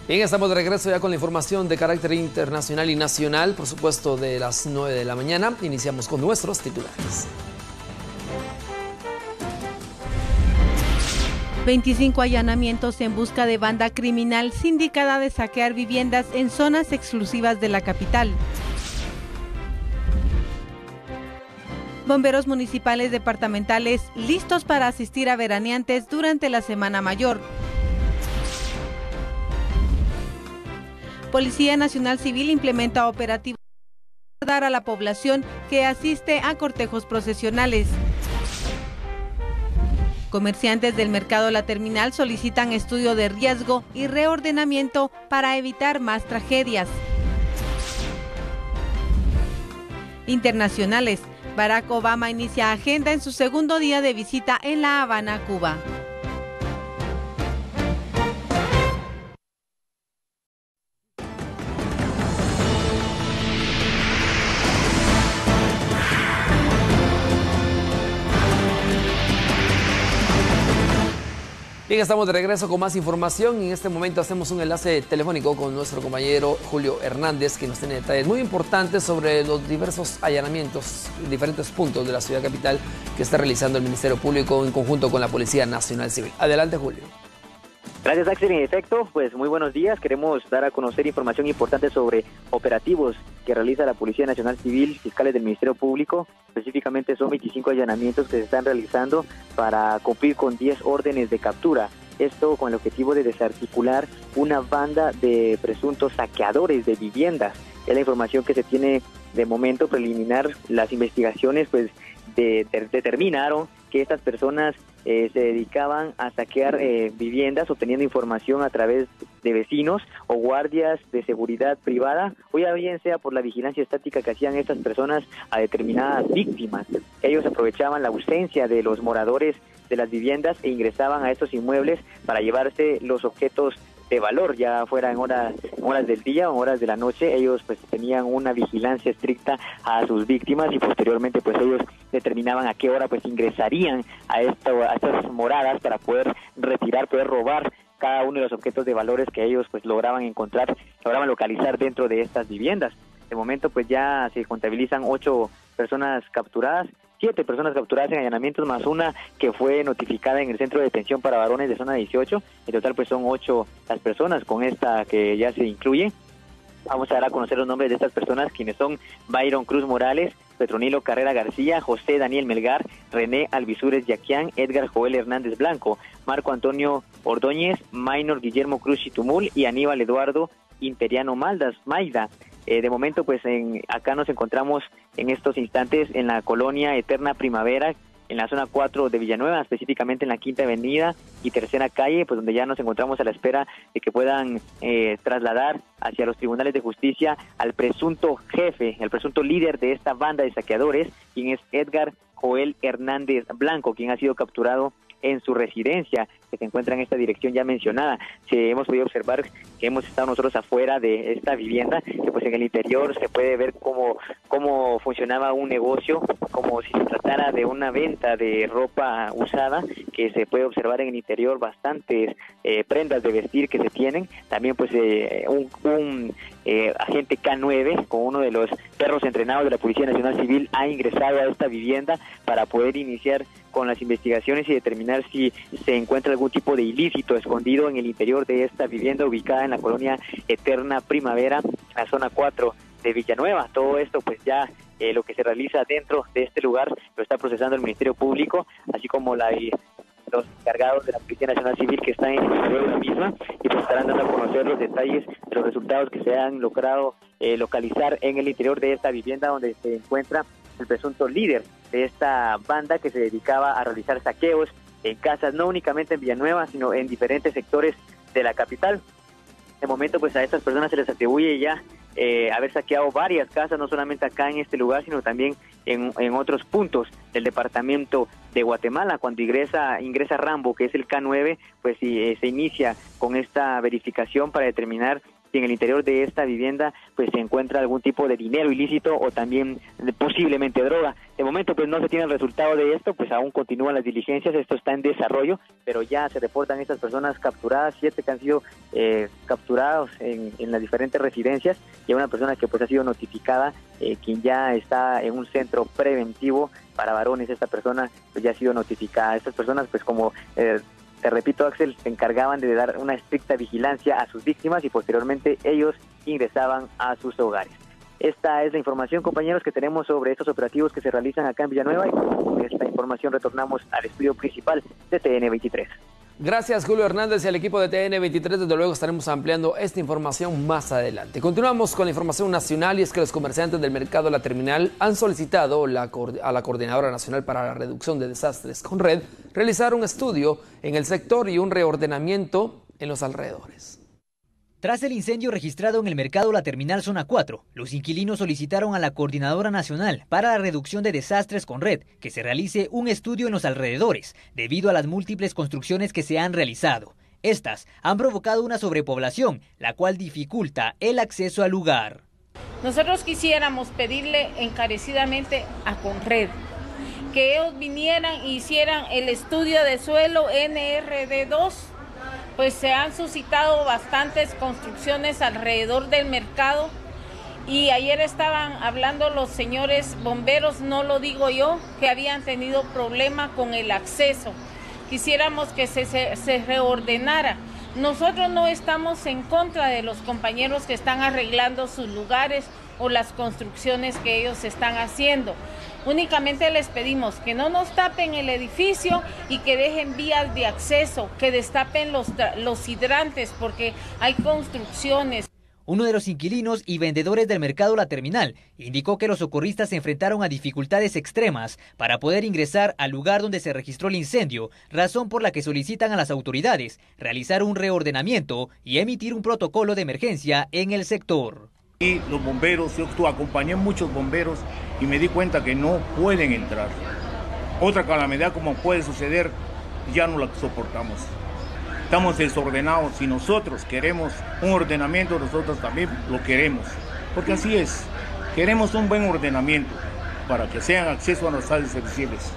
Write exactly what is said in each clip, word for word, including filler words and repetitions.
Bien, estamos de regreso ya con la información de carácter internacional y nacional, por supuesto de las nueve de la mañana. Iniciamos con nuestros titulares. veinticinco allanamientos en busca de banda criminal sindicada de saquear viviendas en zonas exclusivas de la capital. Bomberos municipales departamentales listos para asistir a veraneantes durante la Semana Mayor. Policía Nacional Civil implementa operativos para dar a la población que asiste a cortejos procesionales. Comerciantes del mercado La Terminal solicitan estudio de riesgo y reordenamiento para evitar más tragedias. Internacionales. Barack Obama inicia agenda en su segundo día de visita en La Habana, Cuba. Bien, estamos de regreso con más información y en este momento hacemos un enlace telefónico con nuestro compañero Julio Hernández, que nos tiene detalles muy importantes sobre los diversos allanamientos en diferentes puntos de la ciudad capital que está realizando el Ministerio Público en conjunto con la Policía Nacional Civil. Adelante, Julio. Gracias, Axel. En efecto, pues muy buenos días. Queremos dar a conocer información importante sobre operativos que realiza la Policía Nacional Civil, fiscales del Ministerio Público. Específicamente son veinticinco allanamientos que se están realizando para cumplir con diez órdenes de captura. Esto con el objetivo de desarticular una banda de presuntos saqueadores de viviendas. Es la información que se tiene de momento preliminar. Las investigaciones pues de, de, determinaron que estas personas eh, se dedicaban a saquear eh, viviendas, obteniendo información a través de vecinos o guardias de seguridad privada, o ya bien sea por la vigilancia estática que hacían estas personas a determinadas víctimas. Ellos aprovechaban la ausencia de los moradores de las viviendas e ingresaban a estos inmuebles para llevarse los objetos de valor, ya fuera en horas, horas del día o horas de la noche. Ellos pues tenían una vigilancia estricta a sus víctimas y posteriormente pues ellos determinaban a qué hora pues ingresarían a, esto, a estas moradas para poder retirar, poder robar cada uno de los objetos de valores que ellos pues lograban encontrar, lograban localizar dentro de estas viviendas. De momento pues ya se contabilizan ocho personas capturadas, siete personas capturadas en allanamientos, más una que fue notificada en el centro de detención para varones de zona dieciocho. En total pues son ocho las personas con esta que ya se incluye. Vamos a dar a conocer los nombres de estas personas, quienes son Byron Cruz Morales, Petronilo Carrera García, José Daniel Melgar, René Alvisures Yaquián, Edgar Joel Hernández Blanco, Marco Antonio Ordóñez, Maynor Guillermo Cruz Chitumul y Aníbal Eduardo Imperiano Maldas, Maida. Eh, de momento, pues en, acá nos encontramos en estos instantes en la colonia Eterna Primavera, en la zona cuatro de Villanueva, específicamente en la Quinta Avenida y Tercera Calle, pues donde ya nos encontramos a la espera de que puedan eh, trasladar hacia los tribunales de justicia al presunto jefe, el presunto líder de esta banda de saqueadores, quien es Edgar Joel Hernández Blanco, quien ha sido capturado en su residencia, que se encuentra en esta dirección ya mencionada. Sí, hemos podido observar que hemos estado nosotros afuera de esta vivienda, que pues en el interior se puede ver cómo, cómo funcionaba un negocio, como si se tratara de una venta de ropa usada, que se puede observar en el interior bastantes eh, prendas de vestir que se tienen. También pues eh, un, un eh, agente K nueve con uno de los perros entrenados de la Policía Nacional Civil ha ingresado a esta vivienda para poder iniciar con las investigaciones y determinar si se encuentra algún tipo de ilícito escondido en el interior de esta vivienda ubicada en la colonia Eterna Primavera, en la zona cuatro de Villanueva. Todo esto pues ya eh, lo que se realiza dentro de este lugar lo está procesando el Ministerio Público, así como la los encargados de la Policía Nacional Civil que están en el interior de la misma, y pues estarán dando a conocer los detalles de los resultados que se han logrado eh, localizar en el interior de esta vivienda donde se encuentra el presunto líder de esta banda que se dedicaba a realizar saqueos en casas, no únicamente en Villanueva, sino en diferentes sectores de la capital. De momento, pues a estas personas se les atribuye ya eh, haber saqueado varias casas, no solamente acá en este lugar, sino también en, en otros puntos del departamento de Guatemala. Cuando ingresa ingresa Rambo, que es el K nueve, pues sí, eh, se inicia con esta verificación para determinar si si en el interior de esta vivienda pues se encuentra algún tipo de dinero ilícito o también eh, posiblemente droga. De momento pues no se tiene el resultado de esto, pues aún continúan las diligencias, esto está en desarrollo, pero ya se reportan estas personas capturadas, siete que han sido eh, capturados en, en las diferentes residencias, y una persona que pues ha sido notificada, eh, quien ya está en un centro preventivo para varones. Esta persona pues ya ha sido notificada. Estas personas pues como eh, te repito, Axel, se encargaban de dar una estricta vigilancia a sus víctimas y posteriormente ellos ingresaban a sus hogares. Esta es la información, compañeros, que tenemos sobre estos operativos que se realizan acá en Villanueva, y con esta información retornamos al estudio principal de T N veintitrés. Gracias, Julio Hernández y al equipo de T N veintitrés. Desde luego estaremos ampliando esta información más adelante. Continuamos con la información nacional, y es que los comerciantes del mercado La Terminal han solicitado la, a la Coordinadora Nacional para la Reducción de Desastres, CONRED, realizar un estudio en el sector y un reordenamiento en los alrededores. Tras el incendio registrado en el mercado La Terminal Zona cuatro, los inquilinos solicitaron a la Coordinadora Nacional para la Reducción de Desastres, CONRED, que se realice un estudio en los alrededores, debido a las múltiples construcciones que se han realizado. Estas han provocado una sobrepoblación, la cual dificulta el acceso al lugar. Nosotros quisiéramos pedirle encarecidamente a CONRED que ellos vinieran e hicieran el estudio de suelo N R D dos, pues se han suscitado bastantes construcciones alrededor del mercado, y ayer estaban hablando los señores bomberos, no lo digo yo, que habían tenido problema con el acceso. Quisiéramos que se, se, se reordenara. Nosotros no estamos en contra de los compañeros que están arreglando sus lugares o las construcciones que ellos están haciendo. Únicamente les pedimos que no nos tapen el edificio y que dejen vías de acceso, que destapen los, los hidrantes, porque hay construcciones. Uno de los inquilinos y vendedores del mercado La Terminal indicó que los socorristas se enfrentaron a dificultades extremas para poder ingresar al lugar donde se registró el incendio, razón por la que solicitan a las autoridades realizar un reordenamiento y emitir un protocolo de emergencia en el sector. Y los bomberos, yo acompañé a muchos bomberos y me di cuenta que no pueden entrar. Otra calamidad como puede suceder, ya no la soportamos. Estamos desordenados. Si nosotros queremos un ordenamiento, nosotros también lo queremos. Porque así es, queremos un buen ordenamiento para que sean acceso a las áreas sensibles.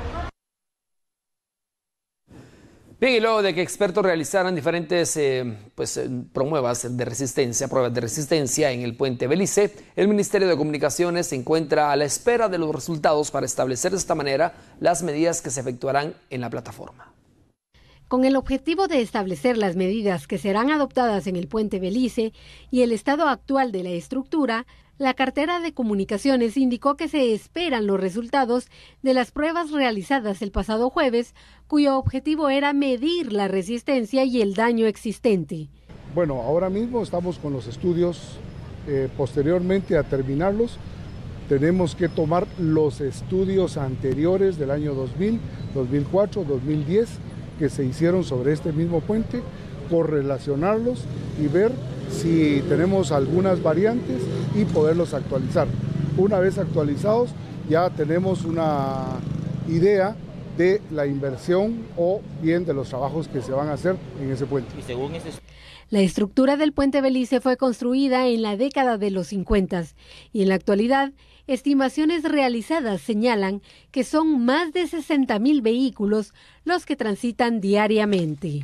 Bien, y luego de que expertos realizaran diferentes eh, pues, eh, promuevas de resistencia, pruebas de resistencia en el puente Belice, el Ministerio de Comunicaciones se encuentra a la espera de los resultados para establecer de esta manera las medidas que se efectuarán en la plataforma. Con el objetivo de establecer las medidas que serán adoptadas en el puente Belice y el estado actual de la estructura, la cartera de Comunicaciones indicó que se esperan los resultados de las pruebas realizadas el pasado jueves, cuyo objetivo era medir la resistencia y el daño existente. Bueno, ahora mismo estamos con los estudios, eh, posteriormente a terminarlos, tenemos que tomar los estudios anteriores del año dos mil, dos mil cuatro, dos mil diez, que se hicieron sobre este mismo puente, correlacionarlos y ver si tenemos algunas variantes y poderlos actualizar. Una vez actualizados, ya tenemos una idea de la inversión o bien de los trabajos que se van a hacer en ese puente. Y según ese... La estructura del puente Belice fue construida en la década de los cincuenta y en la actualidad, estimaciones realizadas señalan que son más de sesenta mil vehículos los que transitan diariamente.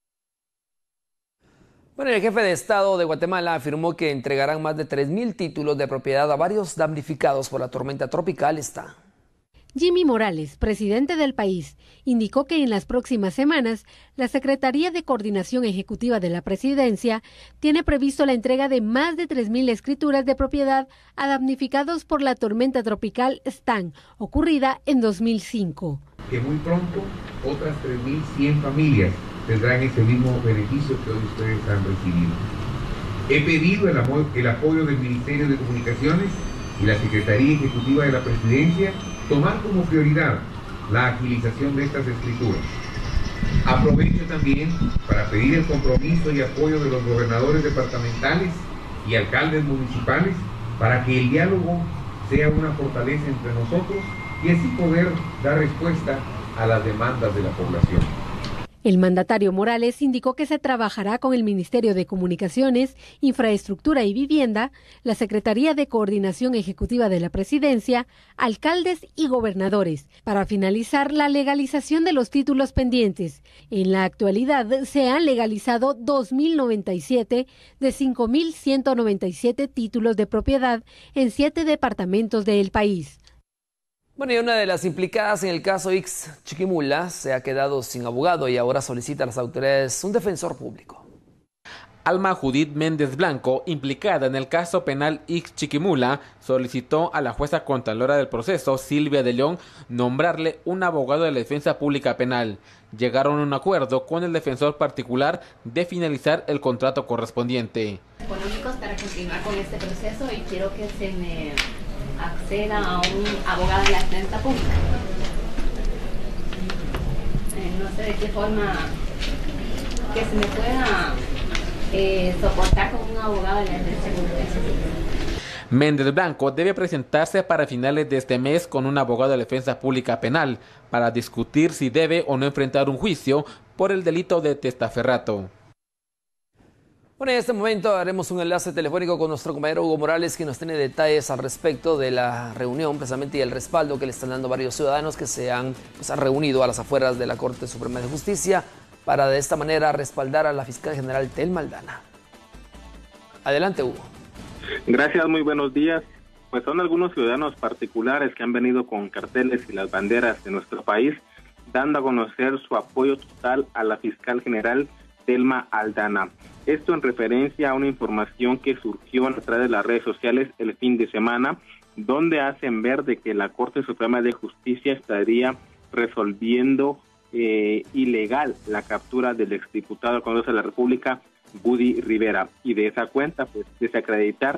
Bueno, el jefe de Estado de Guatemala afirmó que entregarán más de tres mil títulos de propiedad a varios damnificados por la tormenta tropical Stan. Jimmy Morales, presidente del país, indicó que en las próximas semanas la Secretaría de Coordinación Ejecutiva de la Presidencia tiene previsto la entrega de más de tres mil escrituras de propiedad a damnificados por la tormenta tropical Stan, ocurrida en dos mil cinco. Que muy pronto otras tres mil cien familias tendrán ese mismo beneficio que hoy ustedes han recibido. He pedido el, apoyo, el apoyo del Ministerio de Comunicaciones y la Secretaría Ejecutiva de la Presidencia tomar como prioridad la agilización de estas escrituras. Aprovecho también para pedir el compromiso y apoyo de los gobernadores departamentales y alcaldes municipales para que el diálogo sea una fortaleza entre nosotros y así poder dar respuesta a las demandas de la población. El mandatario Morales indicó que se trabajará con el Ministerio de Comunicaciones, Infraestructura y Vivienda, la Secretaría de Coordinación Ejecutiva de la Presidencia, alcaldes y gobernadores, para finalizar la legalización de los títulos pendientes. En la actualidad se han legalizado dos mil noventa y siete de cinco mil ciento noventa y siete títulos de propiedad en siete departamentos del país. Bueno, y una de las implicadas en el caso Ix Chiquimula se ha quedado sin abogado y ahora solicita a las autoridades un defensor público. Alma Judith Méndez Blanco, implicada en el caso penal Ix Chiquimula, solicitó a la jueza contralora del proceso, Silvia de León, nombrarle un abogado de la defensa pública penal. Llegaron a un acuerdo con el defensor particular de finalizar el contrato correspondiente. Económicos para continuar con este proceso y quiero que se me acceda a un abogado de la defensa pública. Eh, no sé de qué forma que se me pueda eh, soportar con un abogado de la defensa pública. Méndez Blanco debe presentarse para finales de este mes con un abogado de defensa pública penal para discutir si debe o no enfrentar un juicio por el delito de testaferrato. Bueno, en este momento haremos un enlace telefónico con nuestro compañero Hugo Morales, que nos tiene detalles al respecto de la reunión precisamente y el respaldo que le están dando varios ciudadanos que se han, pues, han reunido a las afueras de la Corte Suprema de Justicia para de esta manera respaldar a la fiscal general Telma Aldana. Adelante, Hugo. Gracias, muy buenos días. Pues son algunos ciudadanos particulares que han venido con carteles y las banderas de nuestro país, dando a conocer su apoyo total a la fiscal general Telma Aldana. Esto en referencia a una información que surgió a través de las redes sociales el fin de semana, donde hacen ver de que la Corte Suprema de Justicia estaría resolviendo eh, ilegal la captura del exdiputado del Congreso de la República, Woody Rivera, y de esa cuenta pues desacreditar,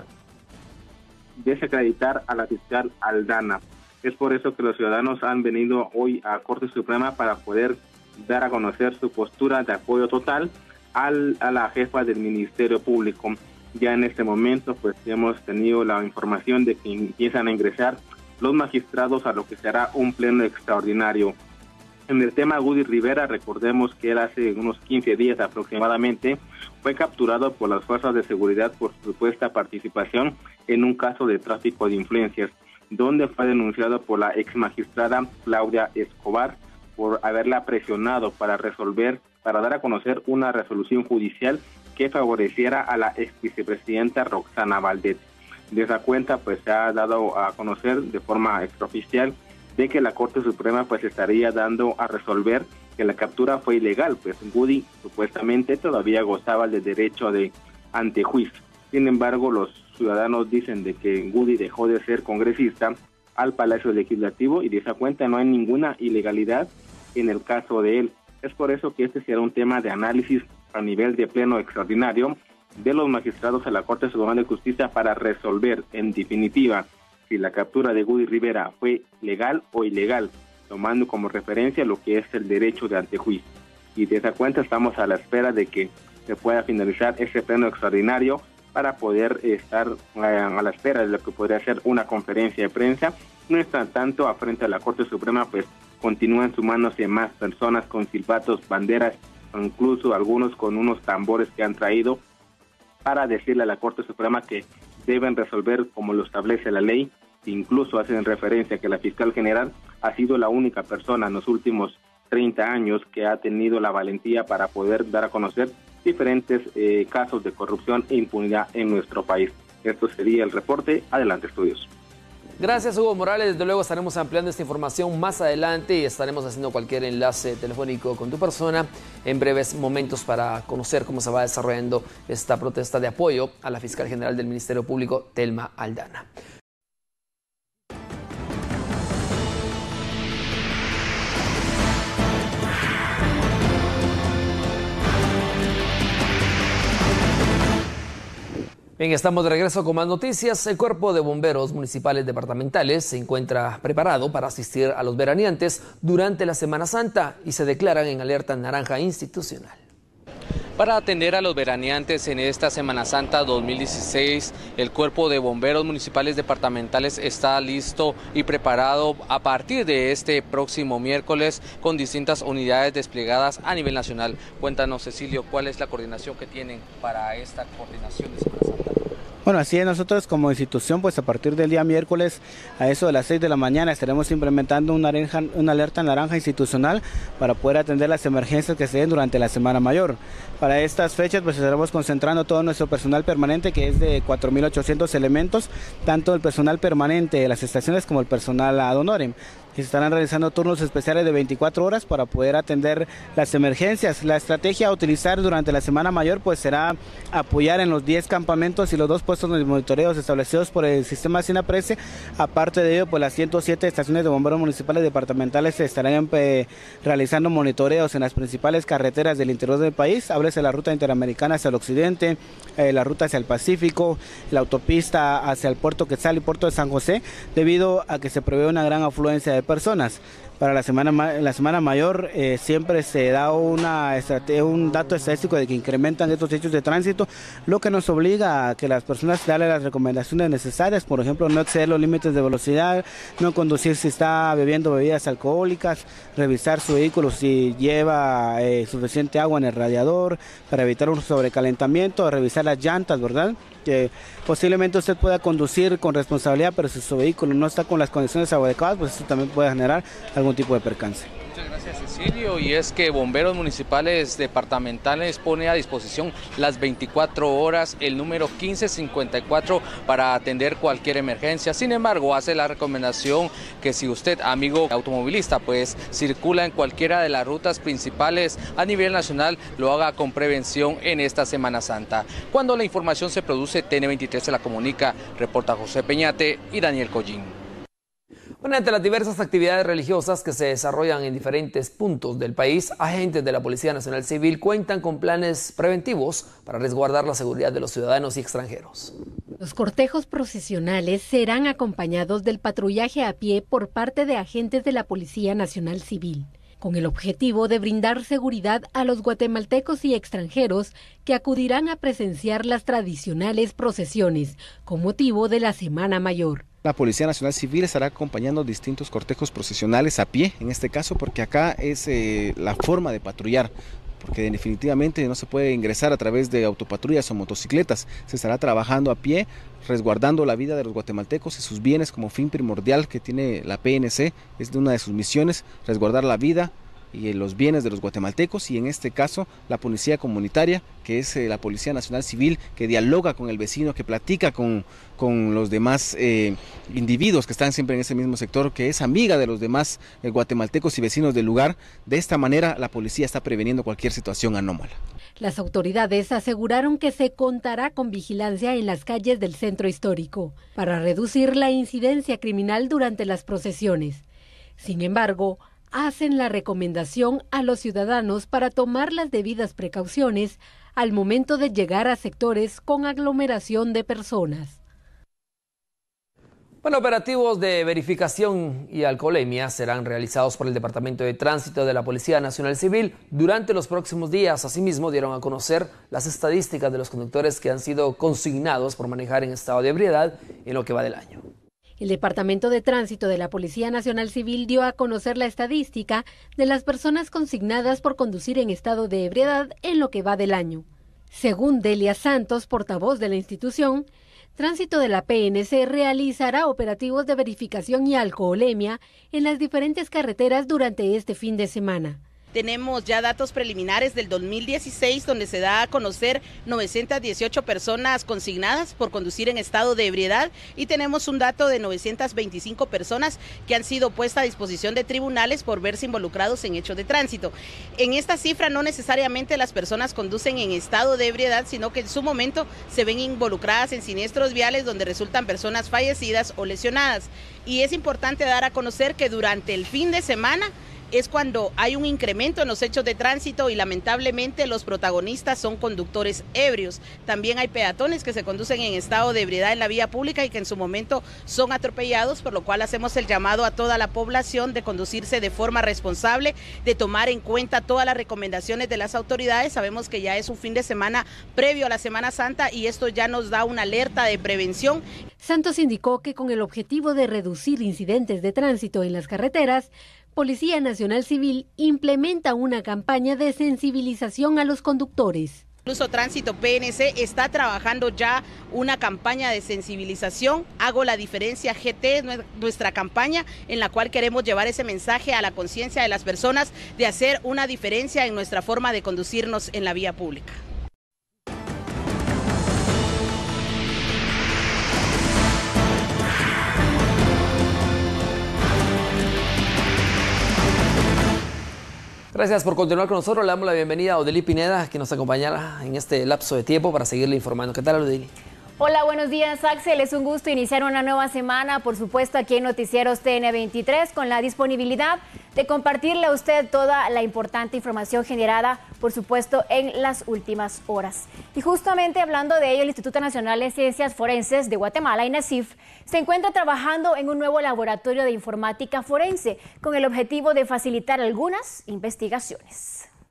desacreditar a la fiscal Aldana. Es por eso que los ciudadanos han venido hoy a Corte Suprema para poder dar a conocer su postura de apoyo total al, a la jefa del Ministerio Público. Ya en este momento pues hemos tenido la información de que empiezan a ingresar los magistrados a lo que será un pleno extraordinario. En el tema Woody Rivera, recordemos que él hace unos quince días aproximadamente fue capturado por las fuerzas de seguridad por su supuesta participación en un caso de tráfico de influencias, donde fue denunciado por la ex magistrada Claudia Escobar por haberla presionado para resolver, para dar a conocer una resolución judicial que favoreciera a la ex vicepresidenta Roxana Valdez. De esa cuenta pues se ha dado a conocer de forma extraoficial de que la Corte Suprema pues estaría dando a resolver que la captura fue ilegal, pues Woody supuestamente todavía gozaba del derecho de antejuicio. Sin embargo, los ciudadanos dicen de que Woody dejó de ser congresista al Palacio Legislativo y de esa cuenta no hay ninguna ilegalidad en el caso de él. Es por eso que este será un tema de análisis a nivel de pleno extraordinario de los magistrados a la Corte Suprema de Justicia para resolver en definitiva si la captura de Woody Rivera fue legal o ilegal, tomando como referencia lo que es el derecho de antejuicio. Y de esa cuenta estamos a la espera de que se pueda finalizar ese pleno extraordinario para poder estar eh, a la espera de lo que podría ser una conferencia de prensa. No está tanto a frente a la Corte Suprema, pues continúan sumándose más personas con silbatos, banderas, incluso algunos con unos tambores que han traído para decirle a la Corte Suprema que deben resolver como lo establece la ley. Incluso hacen referencia que la fiscal general ha sido la única persona en los últimos treinta años que ha tenido la valentía para poder dar a conocer diferentes eh, casos de corrupción e impunidad en nuestro país. Esto sería el reporte. Adelante, estudios. Gracias, Hugo Morales. Desde luego estaremos ampliando esta información más adelante y estaremos haciendo cualquier enlace telefónico con tu persona en breves momentos para conocer cómo se va desarrollando esta protesta de apoyo a la fiscal general del Ministerio Público, Telma Aldana. Bien, estamos de regreso con más noticias. El Cuerpo de Bomberos Municipales Departamentales se encuentra preparado para asistir a los veraneantes durante la Semana Santa y se declaran en alerta naranja institucional. Para atender a los veraneantes en esta Semana Santa dos mil dieciséis, el Cuerpo de Bomberos Municipales Departamentales está listo y preparado a partir de este próximo miércoles con distintas unidades desplegadas a nivel nacional. Cuéntanos, Cecilio, ¿cuál es la coordinación que tienen para esta coordinación de Semana Santa? Bueno, así es, nosotros como institución, pues a partir del día miércoles a eso de las seis de la mañana estaremos implementando una, alerta, una alerta naranja institucional para poder atender las emergencias que se den durante la Semana Mayor. Para estas fechas pues estaremos concentrando todo nuestro personal permanente, que es de cuatro mil ochocientos elementos, tanto el personal permanente de las estaciones como el personal ad honorem. Se estarán realizando turnos especiales de veinticuatro horas para poder atender las emergencias. La estrategia a utilizar durante la Semana Mayor pues será apoyar en los diez campamentos y los dos puestos de monitoreos establecidos por el sistema SINAPRESE. Aparte de ello, pues las ciento siete estaciones de bomberos municipales departamentales estarán eh, realizando monitoreos en las principales carreteras del interior del país. Háblese la ruta interamericana hacia el occidente, eh, la ruta hacia el Pacífico, la autopista hacia el puerto Quetzal y puerto de San José, debido a que se prevé una gran afluencia de personas. Para la semana, la semana mayor eh, siempre se da una un dato estadístico de que incrementan estos hechos de tránsito, lo que nos obliga a que las personas darle las recomendaciones necesarias, por ejemplo, no exceder los límites de velocidad, no conducir si está bebiendo bebidas alcohólicas, revisar su vehículo si lleva eh, suficiente agua en el radiador para evitar un sobrecalentamiento, revisar las llantas, ¿verdad? Que posiblemente usted pueda conducir con responsabilidad, pero si su vehículo no está con las condiciones adecuadas, pues eso también puede generar algún tipo de percance. Muchas gracias, Cecilio. Y es que Bomberos Municipales Departamentales pone a disposición las veinticuatro horas el número quince cincuenta y cuatro para atender cualquier emergencia. Sin embargo, hace la recomendación que si usted, amigo automovilista, pues circula en cualquiera de las rutas principales a nivel nacional, lo haga con prevención en esta Semana Santa. Cuando la información se produce, T N veintitrés se la comunica. Reporta José Peñate y Daniel Collín. Bueno, entre las diversas actividades religiosas que se desarrollan en diferentes puntos del país, agentes de la Policía Nacional Civil cuentan con planes preventivos para resguardar la seguridad de los ciudadanos y extranjeros. Los cortejos procesionales serán acompañados del patrullaje a pie por parte de agentes de la Policía Nacional Civil, con el objetivo de brindar seguridad a los guatemaltecos y extranjeros que acudirán a presenciar las tradicionales procesiones con motivo de la Semana Mayor. La Policía Nacional Civil estará acompañando distintos cortejos procesionales a pie, en este caso porque acá es eh, la forma de patrullar, porque definitivamente no se puede ingresar a través de autopatrullas o motocicletas. Se estará trabajando a pie, resguardando la vida de los guatemaltecos y sus bienes como fin primordial que tiene la P N C. Es de una de sus misiones, resguardar la vida y los bienes de los guatemaltecos, y en este caso la policía comunitaria, que es eh, la Policía Nacional Civil, que dialoga con el vecino, que platica con, con los demás eh, individuos que están siempre en ese mismo sector, que es amiga de los demás eh, guatemaltecos y vecinos del lugar. De esta manera la policía está preveniendo cualquier situación anómala. Las autoridades aseguraron que se contará con vigilancia en las calles del centro histórico para reducir la incidencia criminal durante las procesiones. Sin embargo, hacen la recomendación a los ciudadanos para tomar las debidas precauciones al momento de llegar a sectores con aglomeración de personas. Bueno, operativos de verificación y alcoholemia serán realizados por el Departamento de Tránsito de la Policía Nacional Civil durante los próximos días. Asimismo, dieron a conocer las estadísticas de los conductores que han sido consignados por manejar en estado de ebriedad en lo que va del año. El Departamento de Tránsito de la Policía Nacional Civil dio a conocer la estadística de las personas consignadas por conducir en estado de ebriedad en lo que va del año. Según Delia Santos, portavoz de la institución, Tránsito de la P N C realizará operativos de verificación y alcoholemia en las diferentes carreteras durante este fin de semana. Tenemos ya datos preliminares del dos mil dieciséis, donde se da a conocer novecientas dieciocho personas consignadas por conducir en estado de ebriedad, y tenemos un dato de novecientas veinticinco personas que han sido puestas a disposición de tribunales por verse involucrados en hechos de tránsito. En esta cifra no necesariamente las personas conducen en estado de ebriedad, sino que en su momento se ven involucradas en siniestros viales donde resultan personas fallecidas o lesionadas. Y es importante dar a conocer que durante el fin de semana es cuando hay un incremento en los hechos de tránsito y lamentablemente los protagonistas son conductores ebrios. También hay peatones que se conducen en estado de ebriedad en la vía pública y que en su momento son atropellados, por lo cual hacemos el llamado a toda la población de conducirse de forma responsable, de tomar en cuenta todas las recomendaciones de las autoridades. Sabemos que ya es un fin de semana previo a la Semana Santa y esto ya nos da una alerta de prevención. Santos indicó que con el objetivo de reducir incidentes de tránsito en las carreteras, Policía Nacional Civil implementa una campaña de sensibilización a los conductores. Incluso Tránsito P N C está trabajando ya una campaña de sensibilización. Hago la diferencia G T, nuestra campaña en la cual queremos llevar ese mensaje a la conciencia de las personas de hacer una diferencia en nuestra forma de conducirnos en la vía pública. Gracias por continuar con nosotros. Le damos la bienvenida a Odely Pineda, que nos acompañará en este lapso de tiempo para seguirle informando. ¿Qué tal, Odely? Hola, buenos días, Axel. Es un gusto iniciar una nueva semana, por supuesto, aquí en Noticieros T N veintitrés, con la disponibilidad de compartirle a usted toda la importante información generada, por supuesto, en las últimas horas. Y justamente hablando de ello, el Instituto Nacional de Ciencias Forenses de Guatemala, INACIF, se encuentra trabajando en un nuevo laboratorio de informática forense con el objetivo de facilitar algunas investigaciones.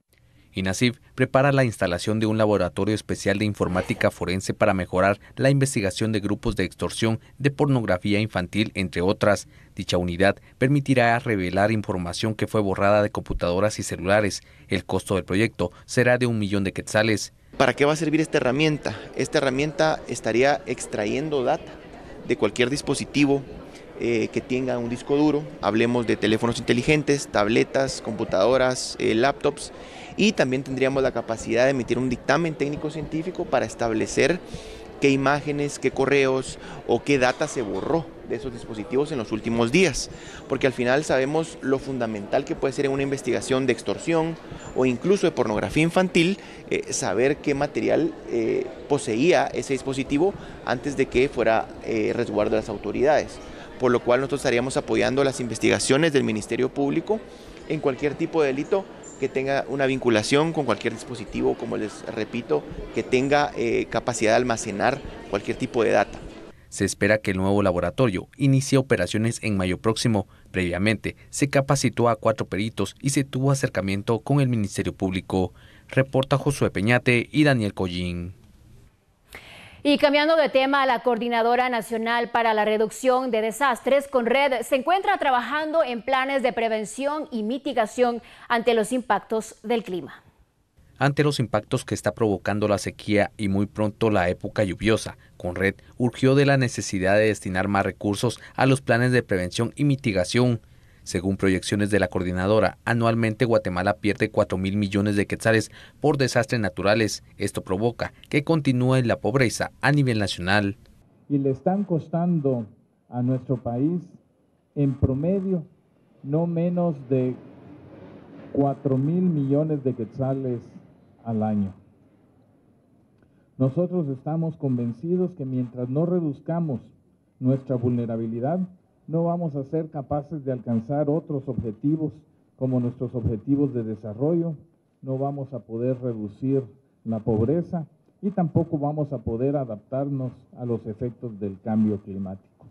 INACIF prepara la instalación de un laboratorio especial de informática forense para mejorar la investigación de grupos de extorsión, de pornografía infantil, entre otras. Dicha unidad permitirá revelar información que fue borrada de computadoras y celulares. El costo del proyecto será de un millón de quetzales. ¿Para qué va a servir esta herramienta? Esta herramienta estaría extrayendo data de cualquier dispositivo eh, que tenga un disco duro. Hablemos de teléfonos inteligentes, tabletas, computadoras, eh, laptops. Y también tendríamos la capacidad de emitir un dictamen técnico-científico para establecer qué imágenes, qué correos o qué data se borró de esos dispositivos en los últimos días. Porque al final sabemos lo fundamental que puede ser en una investigación de extorsión o incluso de pornografía infantil, eh, saber qué material eh, poseía ese dispositivo antes de que fuera eh, resguardo de las autoridades. Por lo cual nosotros estaríamos apoyando las investigaciones del Ministerio Público en cualquier tipo de delito que tenga una vinculación con cualquier dispositivo, como les repito, que tenga eh, capacidad de almacenar cualquier tipo de data. Se espera que el nuevo laboratorio inicie operaciones en mayo próximo. Previamente, se capacitó a cuatro peritos y se tuvo acercamiento con el Ministerio Público. Reporta Josué Peñate y Daniel Collín. Y cambiando de tema, la Coordinadora Nacional para la Reducción de Desastres, CONRED, se encuentra trabajando en planes de prevención y mitigación ante los impactos del clima. Ante los impactos que está provocando la sequía y muy pronto la época lluviosa, CONRED urgió de la necesidad de destinar más recursos a los planes de prevención y mitigación. Según proyecciones de la coordinadora, anualmente Guatemala pierde cuatro mil millones de quetzales por desastres naturales. Esto provoca que continúe la pobreza a nivel nacional. Y le están costando a nuestro país, en promedio, no menos de cuatro mil millones de quetzales al año. Nosotros estamos convencidos que mientras no reduzcamos nuestra vulnerabilidad, no vamos a ser capaces de alcanzar otros objetivos como nuestros objetivos de desarrollo, no vamos a poder reducir la pobreza y tampoco vamos a poder adaptarnos a los efectos del cambio climático.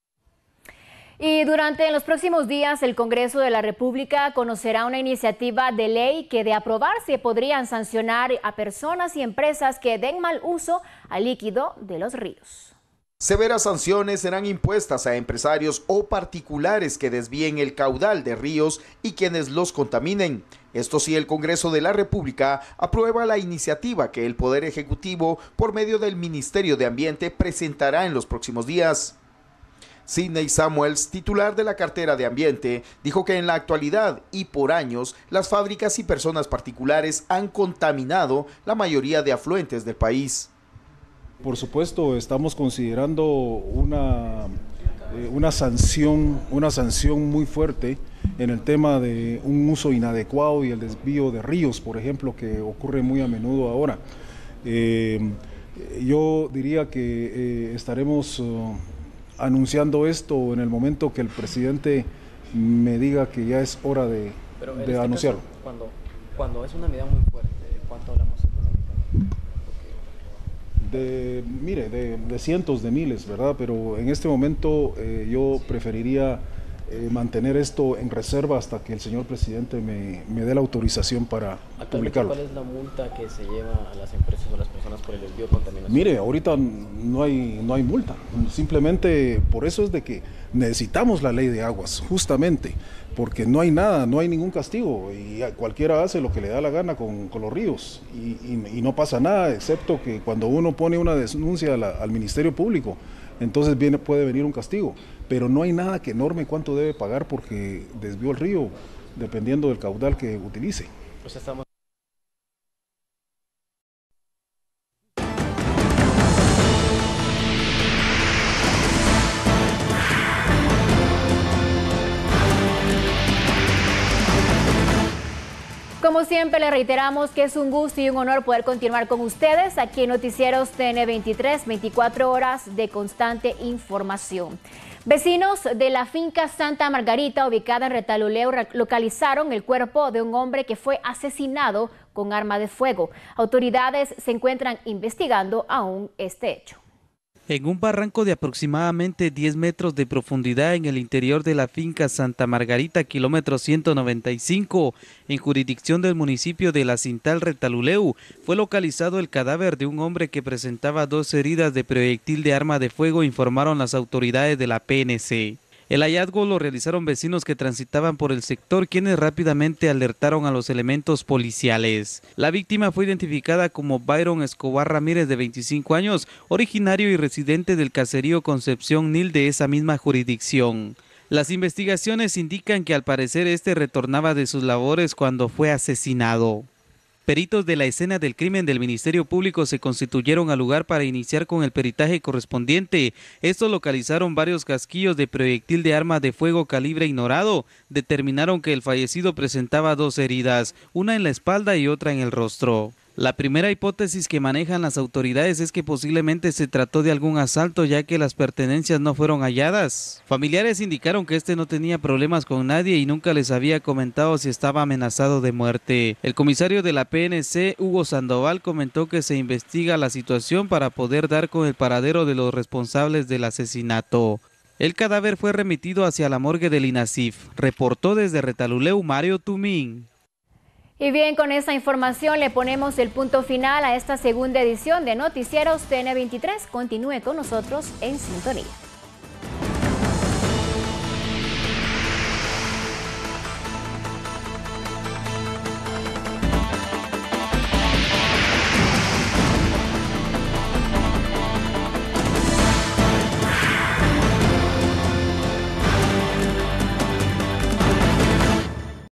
Y durante los próximos días el Congreso de la República conocerá una iniciativa de ley que, de aprobarse, podrían sancionar a personas y empresas que den mal uso al líquido de los ríos. Severas sanciones serán impuestas a empresarios o particulares que desvíen el caudal de ríos y quienes los contaminen. Esto si el Congreso de la República aprueba la iniciativa que el Poder Ejecutivo, por medio del Ministerio de Ambiente, presentará en los próximos días. Sidney Samuels, titular de la cartera de Ambiente, dijo que en la actualidad y por años las fábricas y personas particulares han contaminado la mayoría de afluentes del país. Por supuesto, estamos considerando una, eh, una sanción, una sanción muy fuerte en el tema de un uso inadecuado y el desvío de ríos, por ejemplo, que ocurre muy a menudo ahora. Eh, yo diría que eh, estaremos uh, anunciando esto en el momento que el presidente me diga que ya es hora de, Pero en de este anunciarlo. Caso, cuando, cuando es una medida muy fuerte, ¿de cuánto hablamos económicamente? De, mire, de, de cientos de miles, ¿verdad? Pero en este momento eh, yo preferiría eh, mantener esto en reserva hasta que el señor presidente me, me dé la autorización para publicarlo. ¿Cuál es la multa que se lleva a las empresas o a las personas por el desvío de contaminación? Mire, ahorita no hay, no hay multa, simplemente por eso es de que necesitamos la ley de aguas, justamente, porque no hay nada, no hay ningún castigo y cualquiera hace lo que le da la gana con, con los ríos y, y, y no pasa nada, excepto que cuando uno pone una denuncia a la, al Ministerio Público, entonces viene, puede venir un castigo, pero no hay nada que norme cuánto debe pagar porque desvió el río, dependiendo del caudal que utilice. Pues estamos... Como siempre, le reiteramos que es un gusto y un honor poder continuar con ustedes aquí en Noticieros T N veintitrés, veinticuatro horas de constante información. Vecinos de la finca Santa Margarita, ubicada en Retaluleu, localizaron el cuerpo de un hombre que fue asesinado con arma de fuego. Autoridades se encuentran investigando aún este hecho. En un barranco de aproximadamente diez metros de profundidad en el interior de la finca Santa Margarita, kilómetro ciento noventa y cinco, en jurisdicción del municipio de La Cintal, Retaluleu, fue localizado el cadáver de un hombre que presentaba dos heridas de proyectil de arma de fuego, informaron las autoridades de la P N C. El hallazgo lo realizaron vecinos que transitaban por el sector, quienes rápidamente alertaron a los elementos policiales. La víctima fue identificada como Byron Escobar Ramírez, de veinticinco años, originario y residente del caserío Concepción Nil de esa misma jurisdicción. Las investigaciones indican que al parecer este retornaba de sus labores cuando fue asesinado. Peritos de la escena del crimen del Ministerio Público se constituyeron al lugar para iniciar con el peritaje correspondiente. Estos localizaron varios casquillos de proyectil de arma de fuego calibre ignorado. Determinaron que el fallecido presentaba dos heridas, una en la espalda y otra en el rostro. La primera hipótesis que manejan las autoridades es que posiblemente se trató de algún asalto, ya que las pertenencias no fueron halladas. Familiares indicaron que este no tenía problemas con nadie y nunca les había comentado si estaba amenazado de muerte. El comisario de la P N C, Hugo Sandoval, comentó que se investiga la situación para poder dar con el paradero de los responsables del asesinato. El cadáver fue remitido hacia la morgue del INASIF. Reportó desde Retaluleu, Mario Tumín. Y bien, con esta información le ponemos el punto final a esta segunda edición de Noticieros T N veintitrés. Continúe con nosotros en sintonía.